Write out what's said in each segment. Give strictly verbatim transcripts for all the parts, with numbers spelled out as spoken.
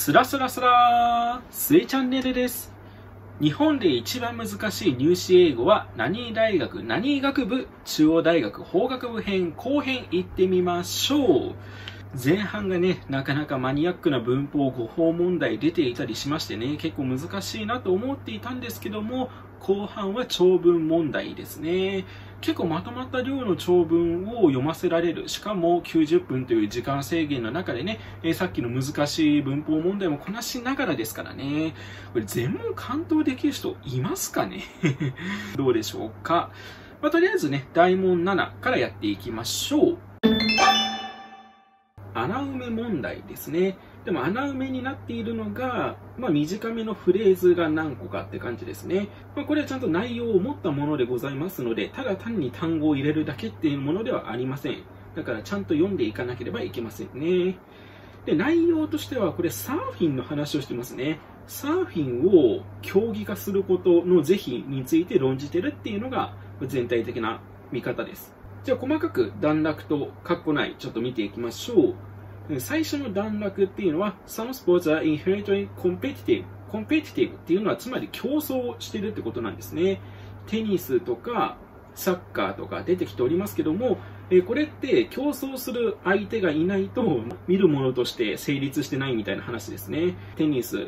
スラスラスラー、スイチャンネルです。日本で一番難しい入試英語は何大学何学部中央大学法学部編後編行ってみましょう。前半がね、なかなかマニアックな文法誤報問題出ていたりしましてね、結構難しいなと思っていたんですけども、後半は長文問題ですね。結構まとまった量の長文を読ませられる。しかもきゅうじゅっぷんという時間制限の中でね、えー、さっきの難しい文法問題もこなしながらですからね。これ全問完答できる人いますかねどうでしょうか。まあ、とりあえずね、大問ななからやっていきましょう。穴埋め問題ですね。でも穴埋めになっているのが、まあ、短めのフレーズが何個かって感じですね。まあ、これはちゃんと内容を持ったものでございますので、ただ単に単語を入れるだけっていうものではありません。だからちゃんと読んでいかなければいけませんね。で、内容としてはこれサーフィンの話をしてますね。サーフィンを競技化することの是非について論じてるっていうのが全体的な見方です。じゃあ細かく段落と括弧内ちょっと見ていきましょう。最初の段落っていうのは Some sports are inherently competitive competitive っていうのはつまり競争してるってことなんですね。テニスとかサッカーとか出てきておりますけども、これって競争する相手がいないと見るものとして成立してないみたいな話ですね。テニス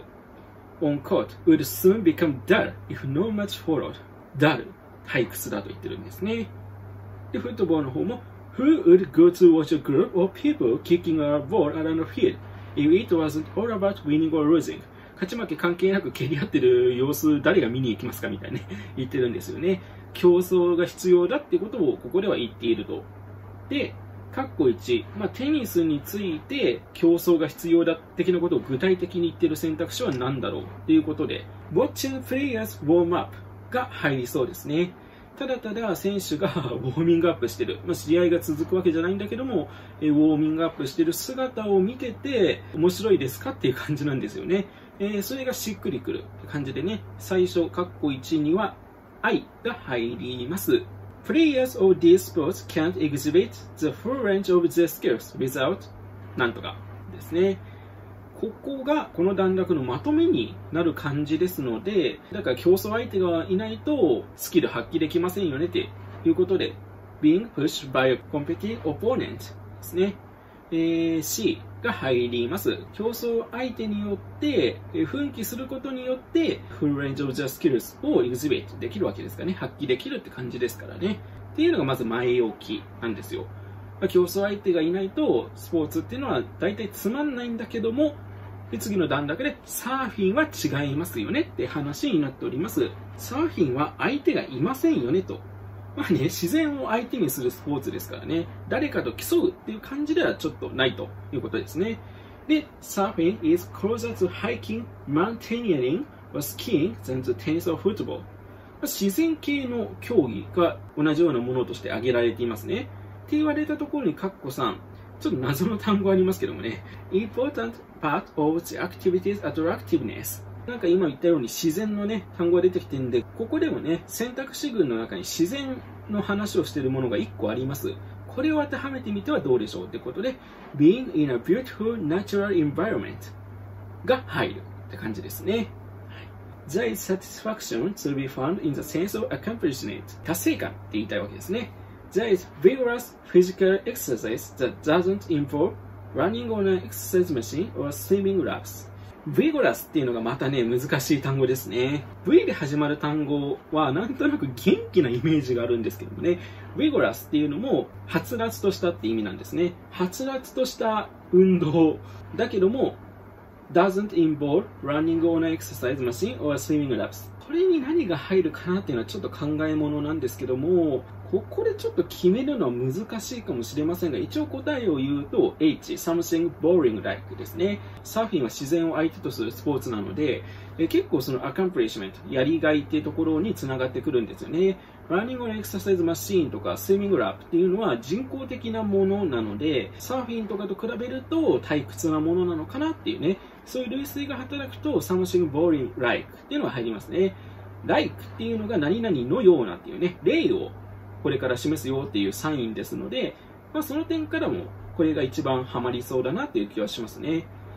on court would soon become dull if no match followed. dull 退屈だと言ってるんですね。で、フットボールの方もWho would go to watch a group of people kicking a ball around the field if it wasn't all about winning or losing? 勝ち負け関係なく蹴り合ってる様子誰が見に行きますかみたいな言ってるんですよね。競争が必要だってことをここでは言っていると。で、括弧いち、まあ、テニスについて競争が必要だ的なことを具体的に言っている選択肢は何だろうということで Watching players warm up が入りそうですね。ただただ選手がウォーミングアップしてる、まあ、試合が続くわけじゃないんだけども、ウォーミングアップしてる姿を見てて面白いですかっていう感じなんですよね。えー、それがしっくりくる感じでね、最初括弧いちには愛が入ります。Players of these sports can't exhibit the full range of their skills without なんとかですね。ここがこの段落のまとめになる感じですので、だから競争相手がいないとスキル発揮できませんよねっていうことで being pushed by a competitive opponent ですね。えー、C が入ります。競争相手によって奮起することによって full range of the skills を exhibit できるわけですかね。発揮できるって感じですからね。っていうのがまず前置きなんですよ。競争相手がいないとスポーツっていうのは大体つまんないんだけども、で次の段落でサーフィンは違いますよねって話になっております。サーフィンは相手がいませんよねと。まあね、自然を相手にするスポーツですからね、誰かと競うっていう感じではちょっとないということですね。で、Surfing is closer to hiking, mountaineering or skiing than the tennis or football。自然系の競技が同じようなものとして挙げられていますね。って言われたところにカッコさん、ちょっと謎の単語ありますけどもね。Important part of the activity's attractiveness。なんか今言ったように自然のね、単語が出てきてるんで、ここでもね、選択肢群の中に自然の話をしているものがいっこあります。これを当てはめてみてはどうでしょうってことで、being in a beautiful natural environment が入るって感じですね。There is satisfaction to be found in the sense of accomplishment。達成感って言いたいわけですね。There is vigorous physical exercise that doesn't involve running on an exercise machine or swimming laps。vigorous っていうのがまたね、難しい単語ですね。V で始まる単語はなんとなく元気なイメージがあるんですけどもね。vigorous っていうのも、はつらつとしたって意味なんですね。はつらつとした運動だけども、doesn't involve running on an exercise machine or swimming laps。これに何が入るかなっていうのはちょっと考えものなんですけども、ここでちょっと決めるのは難しいかもしれませんが、一応答えを言うと H、something boring like ですね。サーフィンは自然を相手とするスポーツなので、え結構その accomplishment、やりがいっていうところにつながってくるんですよね。running on exercise machine とか swimming lap っていうのは人工的なものなので、サーフィンとかと比べると退屈なものなのかなっていうね、そういう類推が働くと something boring like っていうのが入りますね。like っていうのが何々のようなっていうね、例をこれから示すよっていうサインですので、まあ、その点からもこれが一番ハマりそうだなっていう気はしますね。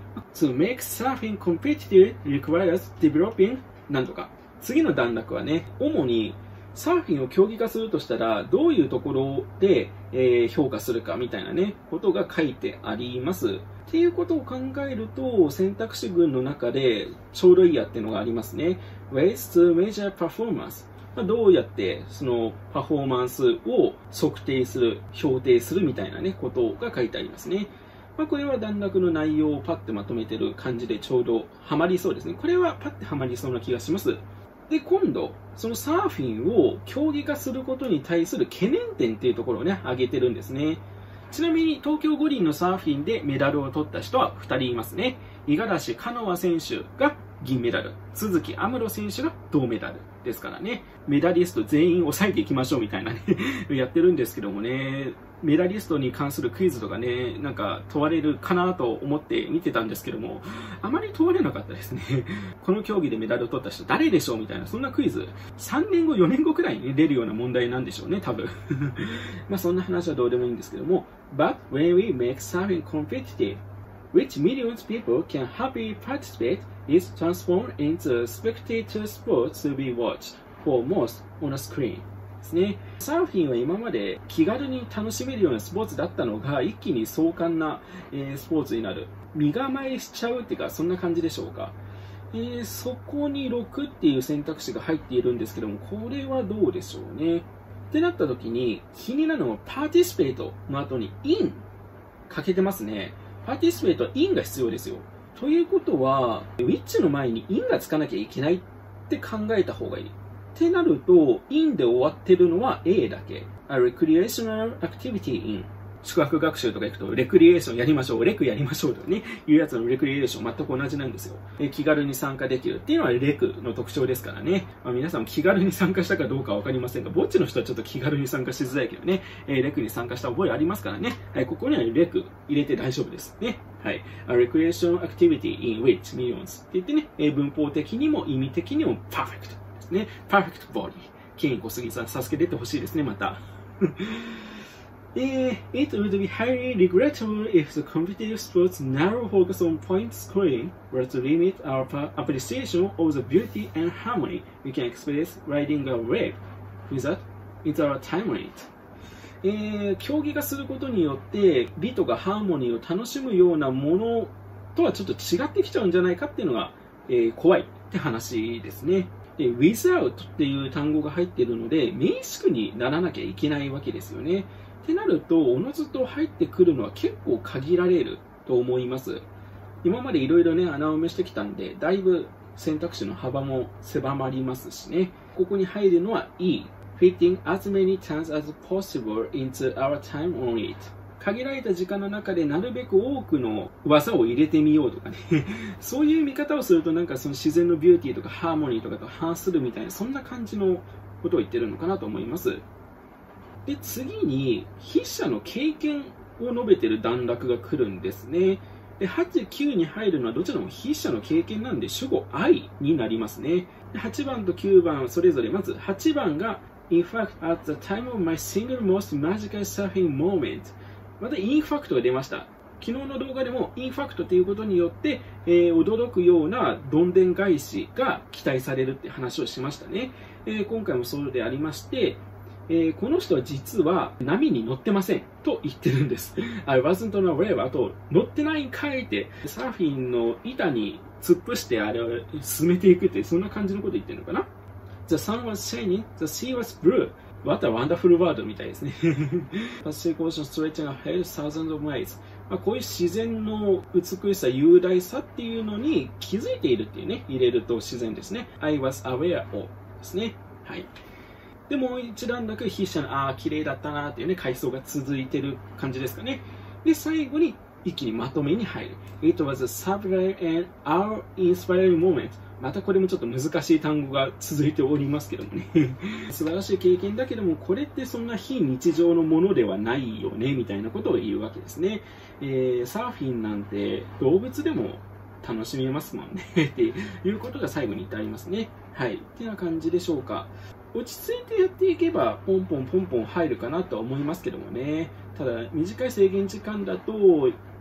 To make surfing competitive requires developing なんとか。次の段落はね、主にサーフィンを競技化するとしたら、どういうところで、えー、評価するかみたいなね、ことが書いてあります。っていうことを考えると、選択肢群の中でちょうどいいやっていうのがありますね。Ways to measure performance。どうやってそのパフォーマンスを測定する、評定するみたいなね、ことが書いてありますね。まあ、これは段落の内容をパッてまとめてる感じでちょうどハマりそうですね。これはパッてハマりそうな気がします。で、今度、そのサーフィンを競技化することに対する懸念点っていうところをね、挙げてるんですね。ちなみに東京五輪のサーフィンでメダルを取った人はふたりいますね。五十嵐カノア選手が銀メダル、都筑有夢路選手が銅メダルですからね、メダリスト全員抑えていきましょうみたいなねやってるんですけどもね、メダリストに関するクイズとかね、なんか問われるかなと思って見てたんですけども、あまり問われなかったですね。この競技でメダルを取った人誰でしょうみたいな、そんなクイズ、さんねんご、よねんごくらいに出るような問題なんでしょうね、多分。まあそんな話はどうでもいいんですけども、But when we make surfing competitive, which millions of people can happily participate, is transformed into a spectator sport to be watched for most on a screen. ですね。サーフィンは今まで気軽に楽しめるようなスポーツだったのが一気に壮観な、えー、スポーツになる。身構えしちゃうっていうか、そんな感じでしょうか。えー、そこにろくっていう選択肢が入っているんですけども、これはどうでしょうね。ってなった時に気になるのはパーティシペートの後に in かけてますね。パーティシペートは in が必要ですよ。ということは which の前に in がつかなきゃいけないって考えた方がいい。ってなると in で終わってるのは A だけ。A recreational activity in。宿泊学習とか行くとレクリエーションやりましょう、レクやりましょうとかね、いうやつのレクリエーション全く同じなんですよ。え気軽に参加できるっていうのはレクの特徴ですからね。まあ、皆さんも気軽に参加したかどうかわかりませんが、ぼっちの人はちょっと気軽に参加しづらいけどね、えレクに参加した覚えありますからね。はい、ここにはレク入れて大丈夫ですね。はい。A recreational activity in which millions って言ってね、え文法的にも意味的にもパーフェクトですね。パーフェクトボディ。ケイン小杉さん、サスケ出てほしいですね、また。Uh, it would be highly regrettable if the competitive sports narrow focus on point scoring were to limit our appreciation of the beauty and harmony we can express riding a wave without it's our time limit. えー、競技化することによって美とかハーモニーを楽しむようなものとはちょっと違ってきちゃうんじゃないかっていうのが、えー、怖いって話ですね。で without っていう単語が入っているので名詞句にならなきゃいけないわけですよね。ってなると、おのずと入ってくるのは結構限られると思います。今までいろいろね、穴埋めしてきたんで、だいぶ選択肢の幅も狭まりますしね。ここに入るのは E。fitting as many times as possible into our time on it。限られた時間の中でなるべく多くの技を入れてみようとかね。そういう見方をすると、なんかその自然のビューティーとかハーモニーとかと反するみたいな、そんな感じのことを言ってるのかなと思います。で次に筆者の経験を述べている段落が来るんですね。ではち、きゅうに入るのはどちらも筆者の経験なんで主語 I になりますね。ではちばんときゅうばんそれぞれ、まずはちばんが In fact at the time of my single most magical surfing moment。 また In fact が出ました。昨日の動画でも In fact ということによって、えー、驚くようなどんでん返しが期待されるって話をしましたね。えー、今回もそうでありまして、えー、この人は実は波に乗ってませんと言ってるんです。I wasn't on a wave。 あと乗ってないんかいってサーフィンの板に突っ伏してあれを進めていくってそんな感じのこと言ってるのかな。 The sun was shining, the sea was blue。 What a wonderful world みたいですね。Pacific Ocean stretching ahead thousands of miles。まあ、こういう自然の美しさ、雄大さっていうのに気づいているっていうね、入れると自然ですね。I was aware of ですね。はい。でもう一段落、筆者のああ、綺麗だったなっていうね、回想が続いてる感じですかね。で、最後に一気にまとめに入る。It was a sublime and our inspiring moment。またこれもちょっと難しい単語が続いておりますけどもね。素晴らしい経験だけども、これってそんな非日常のものではないよね、みたいなことを言うわけですね。えー、サーフィンなんて動物でも楽しめますもんね。っていうことが最後に言ってありますね。はい。ってな感じでしょうか。落ち着いてやっていけばポンポンポンポン入るかなとは思いますけどもね。ただ短い制限時間だと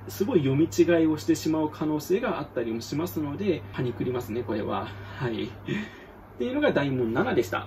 すごい読み違いをしてしまう可能性があったりもしますので、パニクりますね、これは。はい。っていうのが大問ななでした。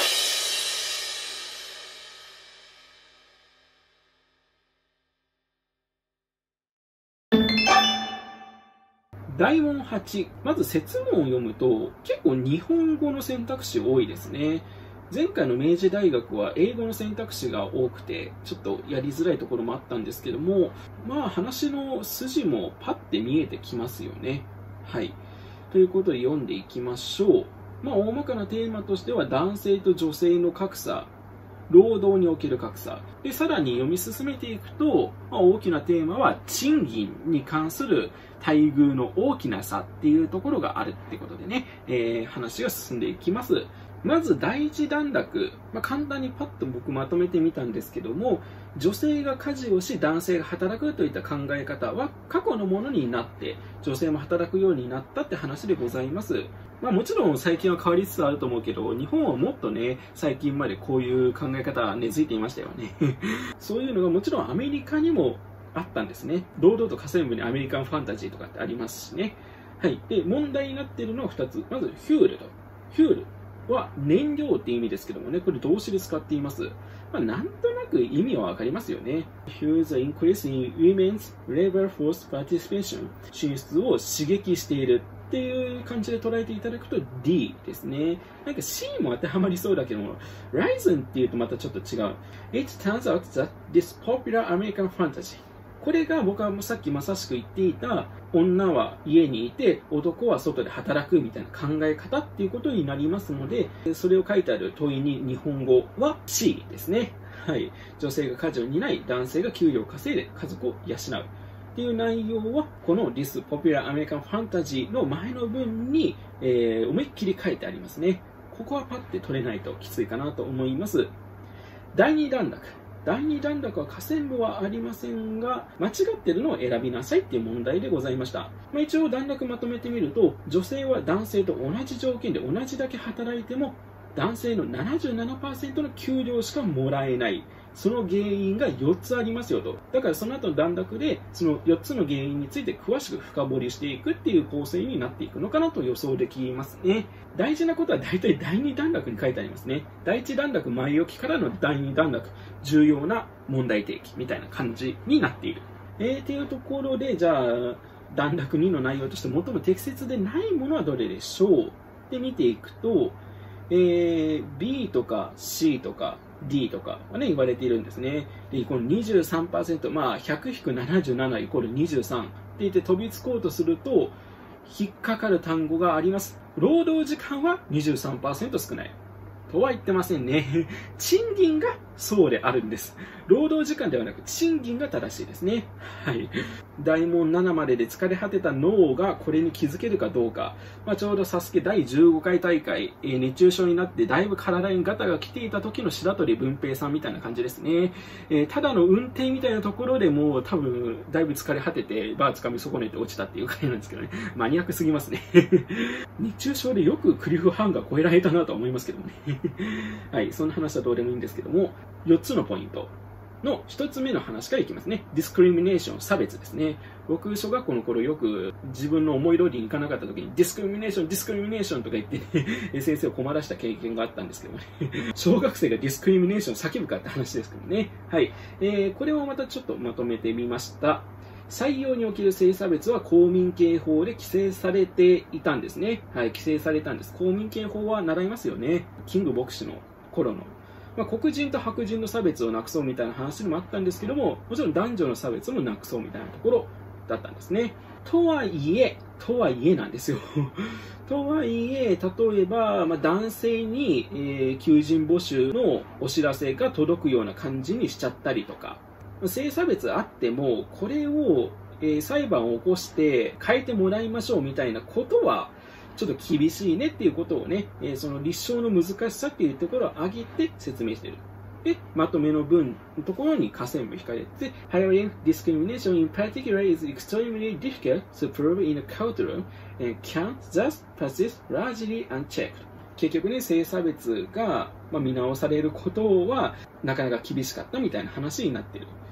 大問はち、まず設問を読むと結構日本語の選択肢多いですね。前回の明治大学は英語の選択肢が多くてちょっとやりづらいところもあったんですけども、まあ話の筋もパッて見えてきますよね。はい。ということで読んでいきましょう。まあ大まかなテーマとしては男性と女性の格差、労働における格差で、さらに読み進めていくと、まあ、大きなテーマは賃金に関する待遇の大きな差っていうところがあるってことでね、えー、話が進んでいきます。まず第一段落、まあ、簡単にパッと僕まとめてみたんですけども、女性が家事をし男性が働くといった考え方は過去のものになって女性も働くようになったって話でございます。まあ、もちろん最近は変わりつつあると思うけど、日本はもっとね、最近までこういう考え方は根付いていましたよね。そういうのがもちろんアメリカにもあったんですね。堂々と家政婦にアメリカンファンタジーとかってありますしね。はい。で、問題になっているのはふたつ。まず、フュールと。フュールは燃料って意味ですけどもね、これ動詞で使っています。まあ、なんとなく意味はわかりますよね。Here is an increase in women's labor force participation。進出を刺激しているっていう感じで捉えていただくと D ですね。なんか C も当てはまりそうだけども、Risen っていうとまたちょっと違う。It turns out that this popular American fantasy。これが僕はさっきまさしく言っていた女は家にいて男は外で働くみたいな考え方っていうことになりますので、それを書いてある問いに日本語は C ですね。はい。女性が家事を担い、男性が給料を稼いで家族を養うっていう内容はこの This Popular American Fantasy の前の文に、えー、思いっきり書いてありますね。ここはパッて取れないときついかなと思います。第二段落。第二段落は下線部はありませんが、間違ってるのを選びなさいっていう問題でございました。まあ、一応段落まとめてみると、女性は男性と同じ条件で同じだけ働いても、男性の ななじゅうななパーセント の給料しかもらえない。その原因がよっつありますよと。だからその後の段落で、そのよっつの原因について詳しく深掘りしていくっていう構成になっていくのかなと予想できますね。大事なことは大体第二段落に書いてありますね。第一段落前置きからの第二段落、重要な問題提起みたいな感じになっている。えー、っていうところで、じゃあ、段落にの内容として最も適切でないものはどれでしょうって見ていくと、えー、B とか C とか D とかはね、言われているんですね。で、この にじゅうさんパーセント、まあ ひゃくひくななじゅうなな イコールにじゅうさんって言って飛びつこうとすると、引っかかる単語があります。労働時間は にじゅうさんパーセント 少ない。とは言ってませんね。賃金がそうであるんです。労働時間ではなく賃金が正しいですね。はい。大問ななまでで疲れ果てた脳がこれに気づけるかどうか。まあ、ちょうどサスケだいじゅうごかい大会、えー、熱中症になってだいぶ体にガタが来ていた時の白鳥文平さんみたいな感じですね。えー、ただの運転みたいなところでも多分だいぶ疲れ果ててバー掴み損ねて落ちたっていう回なんですけどね。マニアックすぎますね。熱中症でよくクリフハンガー超えられたなとは思いますけどね。はい、そんな話はどうでもいいんですけども、よっつのポイントのひとつめの話からいきますね。ディスクリミネーション、差別ですね。僕、小学校の頃よく自分の思い通りにいかなかった時にディスクリミネーション、ディスクリミネーションとか言ってね、先生を困らした経験があったんですけどね。小学生がディスクリミネーション叫ぶかって話ですけどね。はい。えー、これをまたちょっとまとめてみました。採用における性差別は公民権法で規制されていたんですね。はい、規制されたんです。公民権法は習いますよね。キング牧師の頃の。まあ、黒人と白人の差別をなくそうみたいな話でもあったんですけども、もちろん男女の差別もなくそうみたいなところだったんですね。とはいえ、とはいえなんですよ。とはいえ、例えば、まあ、男性に、えー、求人募集のお知らせが届くような感じにしちゃったりとか、性差別あっても、これを、えー、裁判を起こして変えてもらいましょうみたいなことは、ちょっと厳しいねっていうことをね、えー、その立証の難しさっていうところを挙げて説明している。で、まとめの文のところに下線部控えて、Hiring discrimination in particular is extremely difficult to prove in a courtroom and can thus persist largely unchecked。結局ね、性差別が、まあ、見直されることはなかなか厳しかったみたいな話になっている。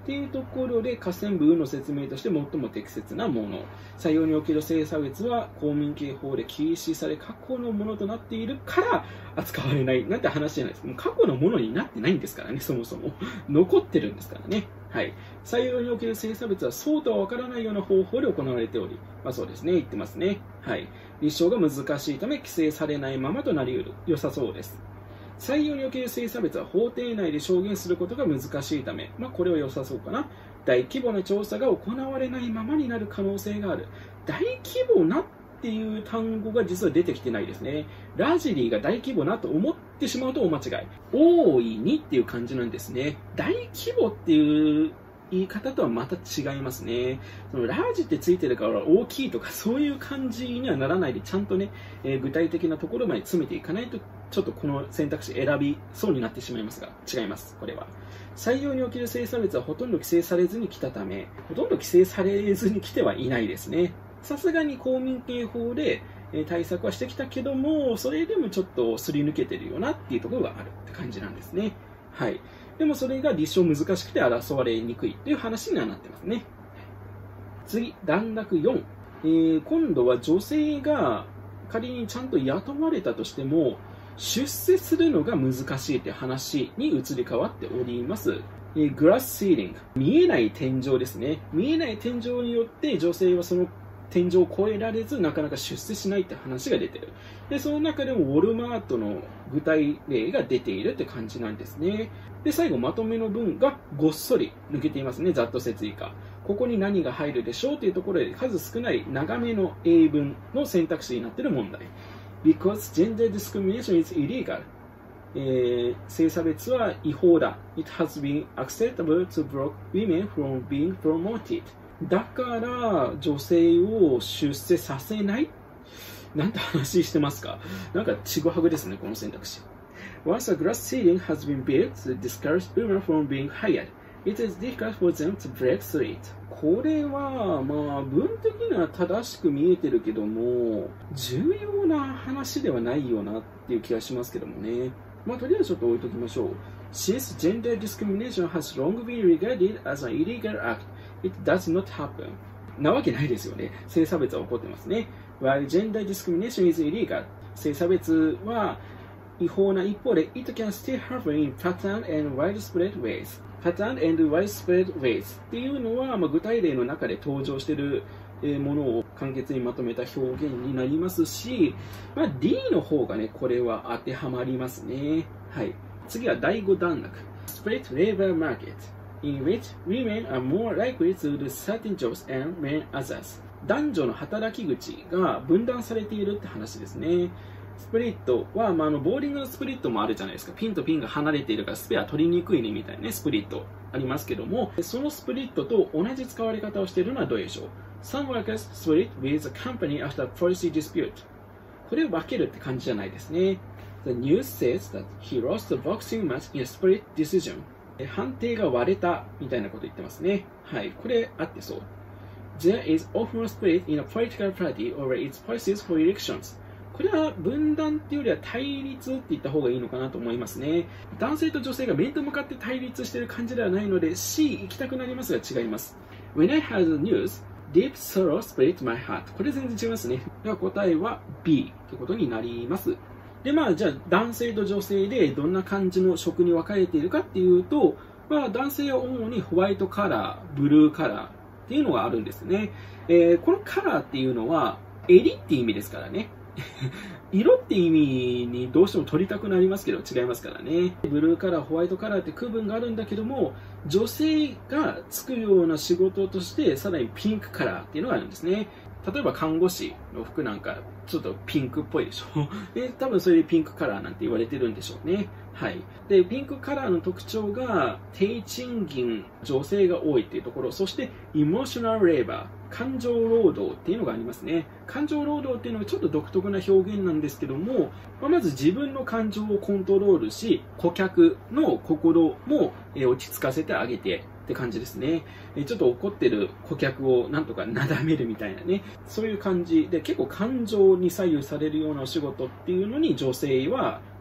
っていうところで、下線部の説明として最も適切なもの。採用における性差別は公民権法で禁止され、過去のものとなっているから扱われないなんて話じゃないですか。もう過去のものになってないんですからね、そもそも。残ってるんですからね。はい。採用における性差別はそうとは分からないような方法で行われており、まあそうですね、言ってますね。はい。立証が難しいため、規制されないままとなり得る。良さそうです。採用における性差別は法廷内で証言することが難しいため、まあ、これは良さそうかな。大規模な調査が行われないままになる可能性がある。大規模なっていう単語が実は出てきてないですね。ラジリーが大規模なと思ってしまうとお間違い。大いにっていう感じなんですね。大規模っていう言い方とはまた違いますね。そのラージってついてるから大きいとかそういう感じにはならないで、ちゃんとね、えー、具体的なところまで詰めていかないと、ちょっとこの選択肢選びそうになってしまいますが、違います、これは。採用における性差別はほとんど規制されずに来たため、ほとんど規制されずに来てはいないですね。さすがに公民権法で対策はしてきたけども、それでもちょっとすり抜けてるよなっていうところがあるって感じなんですね。はい。でもそれが立証難しくて争われにくいという話にはなってますね。次、段落よん。えー、今度は女性が仮にちゃんと雇われたとしても、出世するのが難しいという話に移り変わっております。えー、グラスシーリング。見えない天井ですね。見えない天井によって女性はその天井を越えられずなかなか出世しないって話が出てる。で、その中でもウォルマートの具体例が出ているって感じなんですね。で、最後まとめの文がごっそり抜けていますね。ざっと説以下。ここに何が入るでしょうというところで数少ない長めの英文の選択肢になっている問題。Because gender discrimination is illegal. えー、性差別は違法だ。It has been acceptable to block women from being promoted. だから女性を出世させないなんて話してますか。なんかちぐはぐですね、この選択肢。Once a glass ceiling has been built to discourage women from being hired, it is difficult for them to break through it. これは、まあ、文的には正しく見えてるけども、重要な話ではないよなっていう気がしますけどもね。まあ、とりあえずちょっと置いときましょう。Since gender discrimination has long been regarded as an illegal act, it does not happen. なわけないですよね。性差別は起こってますね。While gender discrimination is illegal, 性差別は違法な一方で、it can still happen in pattern and widespread ways. pattern and widespread ways っていうのは、まあ、具体例の中で登場しているものを簡潔にまとめた表現になりますし、まあ、D の方がね、これは当てはまりますね。はい。次はだいご段落。Split labor market, in which women are more likely to do certain jobs and men others. 男女の働き口が分断されているって話ですね。スプリットは、まあ、あのボーリングのスプリットもあるじゃないですか。ピンとピンが離れているからスペア取りにくいねみたいなね、スプリットありますけども、そのスプリットと同じ使われ方をしているのはどうでしょう。Some workers split with a company after policy dispute. これを分けるって感じじゃないですね。The news says that he lost the boxing match in a split decision. 判定が割れたみたいなこと言ってますね。はい、これあってそう。There is often a split in a political party over its policies for elections. これは分断っていうよりは対立って言った方がいいのかなと思いますね。男性と女性が面と向かって対立している感じではないので C 行きたくなりますが違います。When I heard the news, deep sorrow split my heart. これ全然違いますね。では答えは B ということになります。で、まあじゃあ男性と女性でどんな感じの職に分かれているかっていうと、まあ男性は主にホワイトカラー、ブルーカラーっていうのがあるんですね。えー、このカラーっていうのは襟って意味ですからね。色って意味にどうしても取りたくなりますけど違いますからね。ブルーカラー、ホワイトカラーって区分があるんだけども、女性がつくような仕事としてさらにピンクカラーっていうのがあるんですね。例えば看護師の服なんかちょっとピンクっぽいでしょ。で、多分それでピンクカラーなんて言われてるんでしょうね。はい。で、ピンクカラーの特徴が低賃金、女性が多いっていうところ、そしてエモーショナルレーバー、感情労働っていうのがありますね。感情労働っていうのはちょっと独特な表現なんですけども、まず自分の感情をコントロールし、顧客の心も落ち着かせてあげてって感じですね。ちょっと怒ってる顧客をなんとかなだめるみたいなね、そういう感じで結構感情に左右されるようなお仕事っていうのに女性は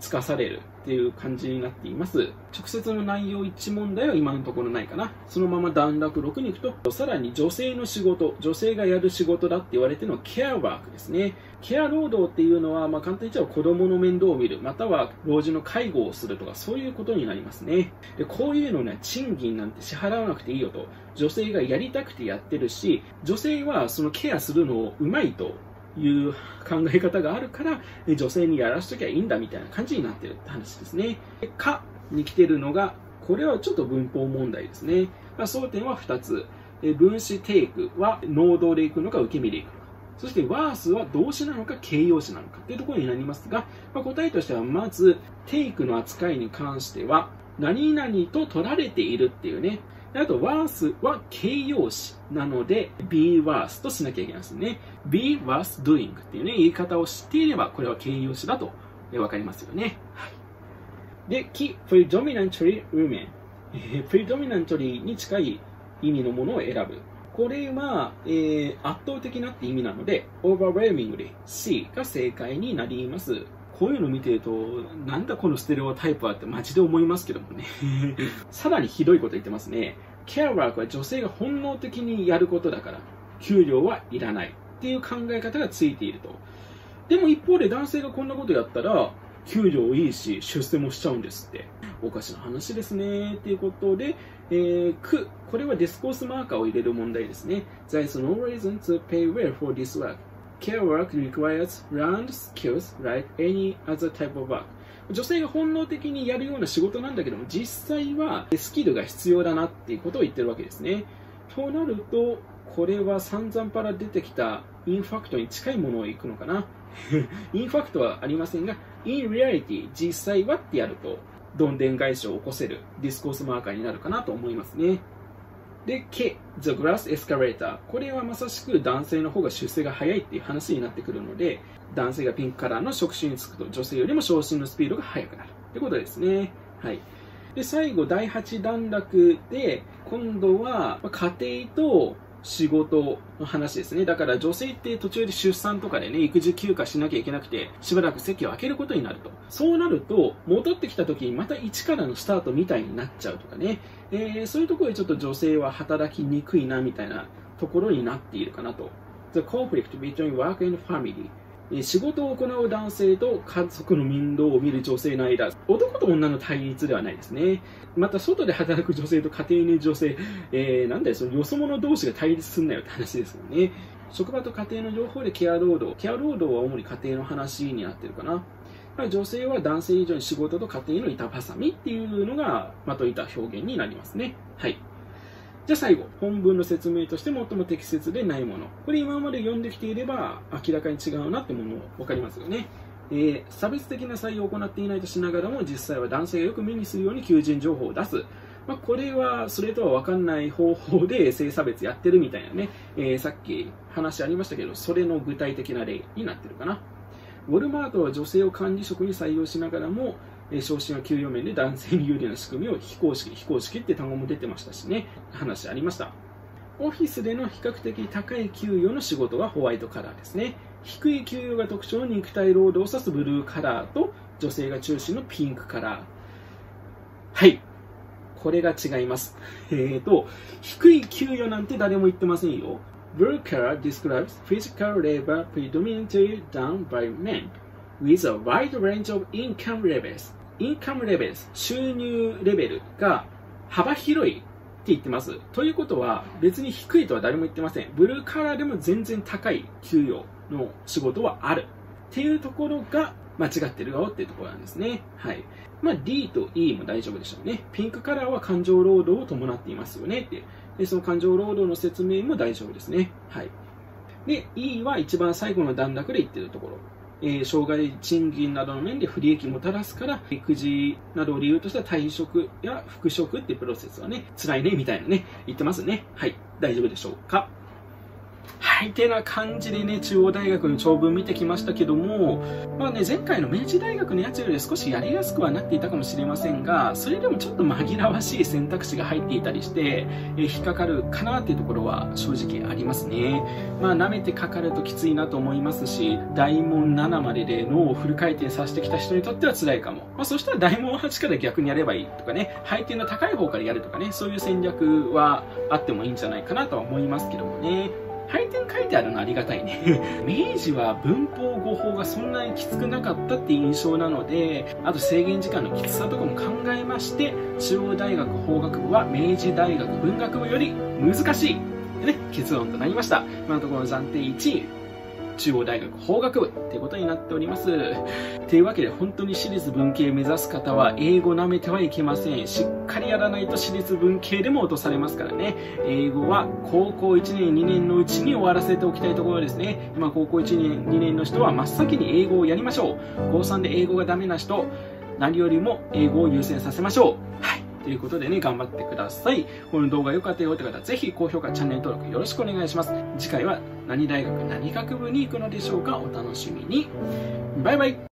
つかされるっていう感じになっています。直接の内容一致問題は今のところないかな。そのまま段落ろくに行くと、さらに女性の仕事、女性がやる仕事だって言われているのはケアワークですね。ケア労働っていうのは、まあ、簡単に言っちゃ子供の面倒を見る、または老人の介護をするとか、そういうことになりますね。で、こういうのね、賃金なんて支払わなくていいよと。女性がやりたくてやってるし、女性はそのケアするのをうまいという考え方があるから、女性にやらしときゃいいんだみたいな感じになってるって話ですね。かに来てるのが、これはちょっと文法問題ですね。まあ、争点はふたつ。分詞 take は能動でいくのか受け身でいくのか。そして was は動詞なのか形容詞なのかっていうところになりますが、まあ、答えとしてはまず take の扱いに関しては何々と取られているっていうね。あと was は形容詞なので be was としなきゃいけないですね。be was doing っていうね、言い方を知っていればこれは形容詞だとわかりますよね。はい、で、き predominantly women。predominantly に近い意味のものを選ぶ。これは、えー、圧倒的なって意味なので overwhelmingly C が正解になります。こういうの見てると、なんだこのステレオタイプはってマジで思いますけどもね。さらにひどいこと言ってますね。ケアワークは女性が本能的にやることだから、給料はいらないっていう考え方がついていると。でも一方で男性がこんなことやったら、給料いいし、出世もしちゃうんですって。おかしな話ですね。っていうことで、えー、く、これはディスコースマーカーを入れる問題ですね。There is no reason to pay well for this work.Care work requires learned skills like any other type of work. 女性が本能的にやるような仕事なんだけども、実際はスキルが必要だなっていうことを言ってるわけですね。となると、これは散々パラ出てきたインファクトに近いものをいくのかな。インファクトはありませんが、in reality 実際はってやると、どんでん返しを起こせるディスコースマーカーになるかなと思いますね。で、K、The Glass Escalator。これはまさしく男性の方が出世が早いっていう話になってくるので、男性がピンクカラーの職種に就くと女性よりも昇進のスピードが速くなるってことですね。はい。で、最後、だいはち段落で、今度は家庭と仕事の話ですね。だから女性って途中で出産とかでね、育児休暇しなきゃいけなくて、しばらく席を空けることになると。そうなると、戻ってきた時にまた一からのスタートみたいになっちゃうとかね。えー、そういうところでちょっと女性は働きにくいなみたいなところになっているかなと。The conflict between work and family。仕事を行う男性と家族の面倒を見る女性の間、男と女の対立ではないですね。また外で働く女性と家庭にいる女性、えー、なんだよ、そのよそ者同士が対立すんなよって話ですよね。職場と家庭の両方でケア労働。ケア労働は主に家庭の話になってるかな。女性は男性以上に仕事と家庭の板挟みっていうのがまといた表現になりますね。はい。じゃあ最後、本文の説明として最も適切でないもの。これ今まで読んできていれば明らかに違うなってもの分かりますよね。えー、差別的な採用を行っていないとしながらも実際は男性がよく目にするように求人情報を出す。まあ、これはそれとは分かんない方法で性差別やってるみたいなね、えー、さっき話ありましたけど、それの具体的な例になってるかな。ウォルマートは女性を管理職に採用しながらも、昇進は給与面で男性に有利な仕組みを非公式、非公式って単語も出てましたしね、話ありました。オフィスでの比較的高い給与の仕事はホワイトカラーですね。低い給与が特徴の肉体労働を指すブルーカラーと女性が中心のピンクカラー。はい。これが違います。えーと、低い給与なんて誰も言ってませんよ。Blue color describes physical labor predominantly done by men with a wide range of income levels. Income levels、収入レベルが幅広いって言ってます。ということは別に低いとは誰も言ってません。ブルーカラーでも全然高い給与の仕事はあるっていうところが間違ってるよっていうところなんですね。はい。まあ D と E も大丈夫でしょうね。ピンクカラーは感情労働を伴っていますよねって。で、その感情労働の説明も大丈夫ですね。はい。で、E は一番最後の段落で言ってるところ。えー、障害賃金などの面で不利益をもたらすから、育児などを理由とした退職や復職っていうプロセスはね、辛いねみたいなね、言ってますね。はい。大丈夫でしょうか。 はい、てな感じでね、中央大学の長文見てきましたけども、まあね、前回の明治大学のやつより少しやりやすくはなっていたかもしれませんが、それでもちょっと紛らわしい選択肢が入っていたりして、え引っかかるかなっていうところは正直ありますね。まあ、舐めてかかるときついなと思いますし、大問ななまでで脳をフル回転させてきた人にとっては辛いかも。まあ、そしたら大問はちから逆にやればいいとかね、配点の高い方からやるとかね、そういう戦略はあってもいいんじゃないかなとは思いますけどもね。配点書いてあるのありがたいね。明治は文法語法がそんなにきつくなかったって印象なので、あと制限時間のきつさとかも考えまして、中央大学法学部は明治大学文学部より難しい。でね、結論となりました。今のところ暫定いちい。中央大学法学部っていうことになっております。というわけで本当に私立文系目指す方は英語舐めてはいけません。しっかりやらないと私立文系でも落とされますからね。英語は高校いちねんにねんのうちに終わらせておきたいところですね。今高校いちねんにねんの人は真っ先に英語をやりましょう。高さんで英語がダメな人、何よりも英語を優先させましょう。はい。ということでね、頑張ってください。この動画良かったよって方、ぜひ高評価、チャンネル登録よろしくお願いします。次回は何大学何学部に行くのでしょうか。お楽しみに。バイバイ。